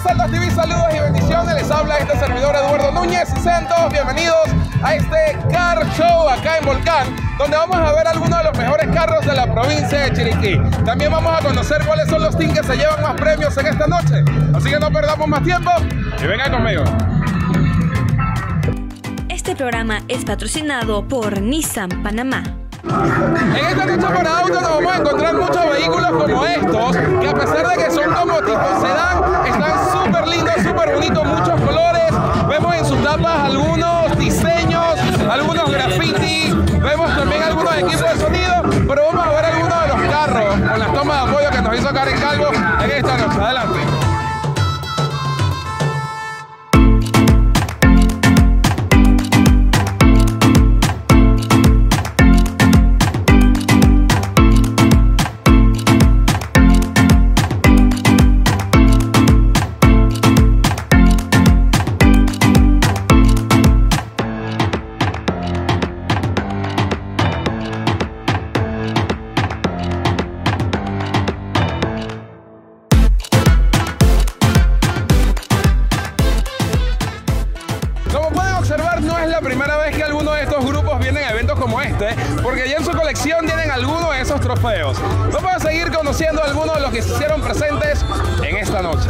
Altas TV, saludos y bendiciones. Les habla este servidor Eduardo Núñez y sean todos bienvenidos a este Car Show acá en Volcán, donde vamos a ver algunos de los mejores carros de la provincia de Chiriquí. También vamos a conocer cuáles son los teams que se llevan más premios en esta noche. Así que no perdamos más tiempo y vengan conmigo. Este programa es patrocinado por Nissan Panamá. En esta noche por auto nos vamos a encontrar muchos vehículos como estos, que a pesar de que son como tipo sedán, están súper lindos, súper bonitos, muchos colores. Vemos en sus tapas algunos diseños, algunos graffiti, vemos también algunos equipos de sonido, pero vamos a ver algunos de los carros con las tomas de apoyo que nos hizo Karen Calvo en esta noche. Adelante. Porque ya en su colección tienen algunos de esos trofeos. Vamos a seguir conociendo algunos de los que se hicieron presentes en esta noche.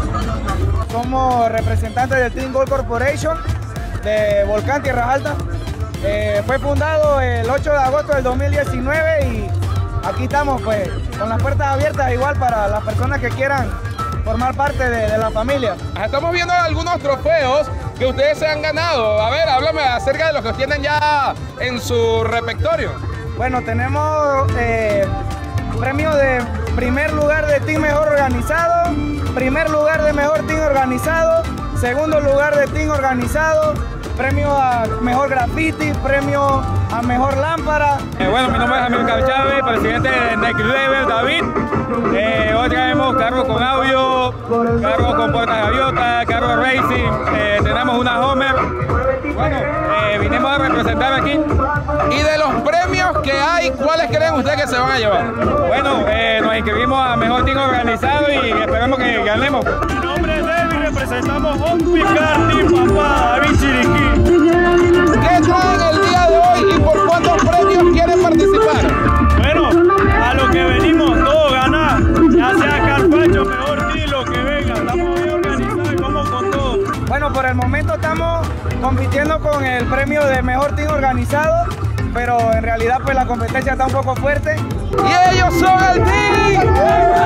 Somos representantes del Team Gold Corporation de Volcán, Tierras Altas. Fue fundado el 8 de agosto del 2019 y aquí estamos pues con las puertas abiertas igual para las personas que quieran formar parte de la familia. Estamos viendo algunos trofeos que ustedes se han ganado. A ver, háblame acerca de los que tienen ya en su repertorio. Bueno, tenemos premio de primer lugar de team mejor organizado, primer lugar de mejor team organizado, segundo lugar de team organizado, premio a mejor graffiti, premio a mejor lámpara. Bueno, mi nombre es Amílcar Chávez, presidente de Next Level David. Hoy traemos carros con audio, carros con puertas gaviotas, carros racing, tenemos una Homer. Bueno, vinimos a representar aquí. Y de los premios que hay, ¿cuáles creen ustedes que se van a llevar? Bueno, nos inscribimos a mejor team organizado y esperamos que ganemos. Mi nombre es David, representamos Car Team Papá, David Chiriquí. ¿Qué traen el día de hoy y por cuántos premios quieren participar? Bueno, a lo que venimos todos ganar, ya sea carpacho, mejor team, lo que venga, estamos bien organizados y vamos con todo. Bueno, por el momento estamos compitiendo con el premio de mejor team organizado, pero en realidad pues la competencia está un poco fuerte. Y ellos son el team.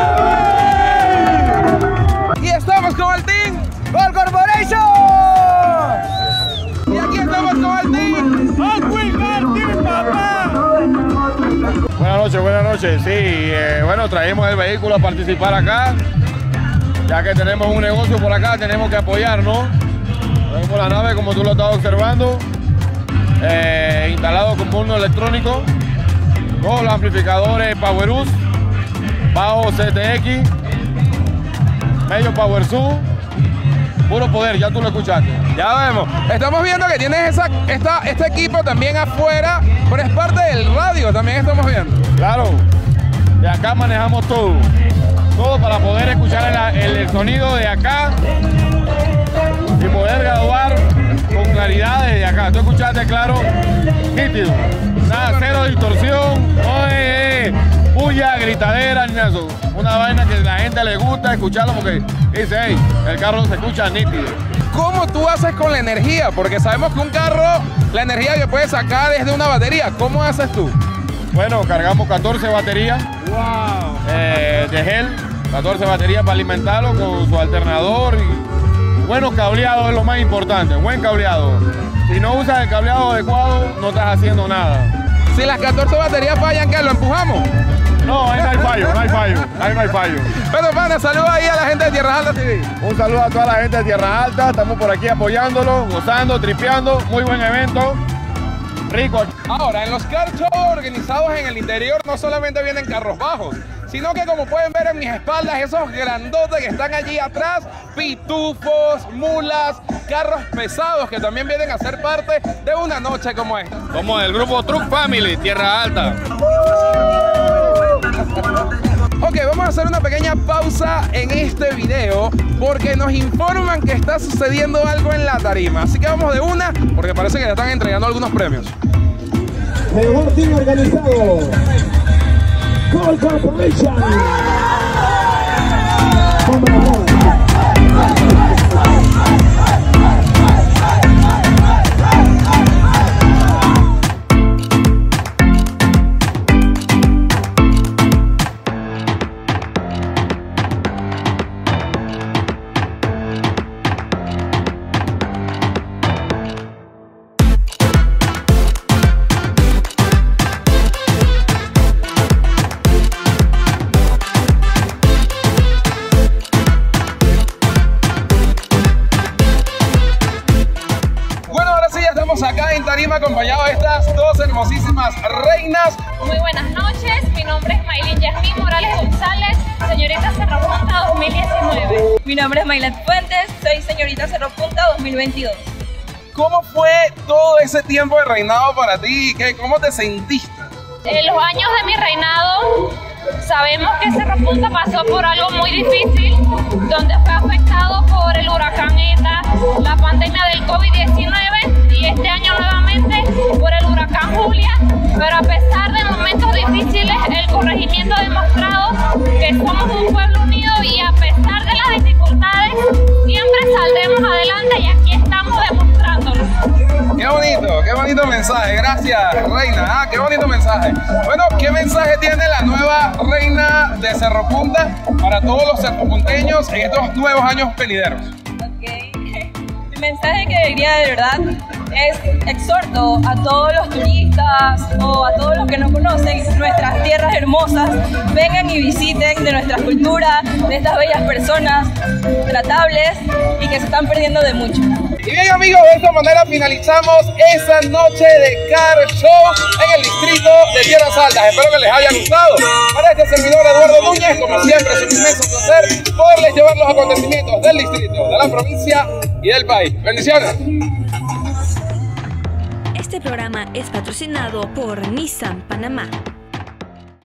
Y estamos con el team Gold Corporation. Y aquí estamos con el team Car Team Papá. Buenas noches. Sí, bueno, traemos el vehículo a participar acá. Ya que tenemos un negocio por acá, tenemos que apoyarnos. Tenemos la nave, como tú lo estás observando, instalado con turno electrónico, con los amplificadores PowerUS, bajo CTX, medio PowerSub, puro poder, ya tú lo escuchaste. Ya vemos, estamos viendo que tienes este equipo también afuera, pero es parte del radio, también estamos viendo. Claro, de acá manejamos todo para poder escuchar el sonido de acá y poder graduar con claridad desde acá. Tú escuchaste claro, nítido, nada, cero distorsión, no es bulla, gritadera, ni nada. Una vaina que a la gente le gusta escucharlo porque dice, hey, el carro se escucha nítido. ¿Cómo tú haces con la energía? Porque sabemos que un carro, la energía que puede sacar desde una batería. ¿Cómo haces tú? Bueno, cargamos 14 baterías de gel, 14 baterías para alimentarlo con su alternador y buenos cableados es lo más importante, buen cableado. Si no usas el cableado adecuado, no estás haciendo nada. Si las 14 baterías fallan, ¿qué? ¿Lo empujamos? No, ahí no hay fallo, ahí no hay fallo. Pero pana, saludos ahí a la gente de Tierras Altas TV. Un saludo a toda la gente de Tierras Altas, estamos por aquí apoyándolo, gozando, tripeando, muy buen evento. Rico. Ahora, en los car shows organizados en el interior no solamente vienen carros bajos, sino que como pueden ver en mis espaldas, esos grandotes que están allí atrás, pitufos, mulas, carros pesados que también vienen a ser parte de una noche como esta. Como el grupo Truck Family, Tierra Alta. Ok, vamos a hacer una pequeña pausa en este video porque nos informan que está sucediendo algo en la tarima. Así que vamos de una porque parece que le están entregando algunos premios. Mejor team organizado, Gold Corporation. Acá en tarima acompañado de estas dos hermosísimas reinas. Muy buenas noches, mi nombre es Maylin Yasmín Morales González, señorita Cerro Punta 2019. Mi nombre es Maylet Fuentes, soy señorita Cerro Punta 2022. ¿Cómo fue todo ese tiempo de reinado para ti? ¿Cómo te sentiste? En los años de mi reinado sabemos que Cerro Punta pasó por algo muy difícil, donde fue afectado por el huracán ETA, la pandemia del COVID-19 y este año nuevamente por el huracán Julia, pero a pesar de momentos difíciles, el corregimiento ha demostrado que somos un pueblo unido y a pesar de las dificultades, siempre saldremos adelante y aquí estamos demostrándolo. Qué bonito mensaje, gracias reina, qué bonito mensaje. Bueno, ¿qué mensaje tiene la nueva reina de Cerro Punta para todos los cerropunteños en estos nuevos años venideros? Mi mensaje que diría de verdad es exhorto a todos los turistas o a todos los que no conocen nuestras tierras hermosas, vengan y visiten de nuestra cultura, de estas bellas personas tratables y que se están perdiendo de mucho. Y bien amigos, de esta manera finalizamos esa noche de Car Show en el distrito de Tierras Altas. Espero que les haya gustado. Para este servidor Eduardo Núñez, como siempre es un inmenso placer poderles llevar los acontecimientos del distrito, de la provincia y del país. Bendiciones. Este programa es patrocinado por Nissan Panamá.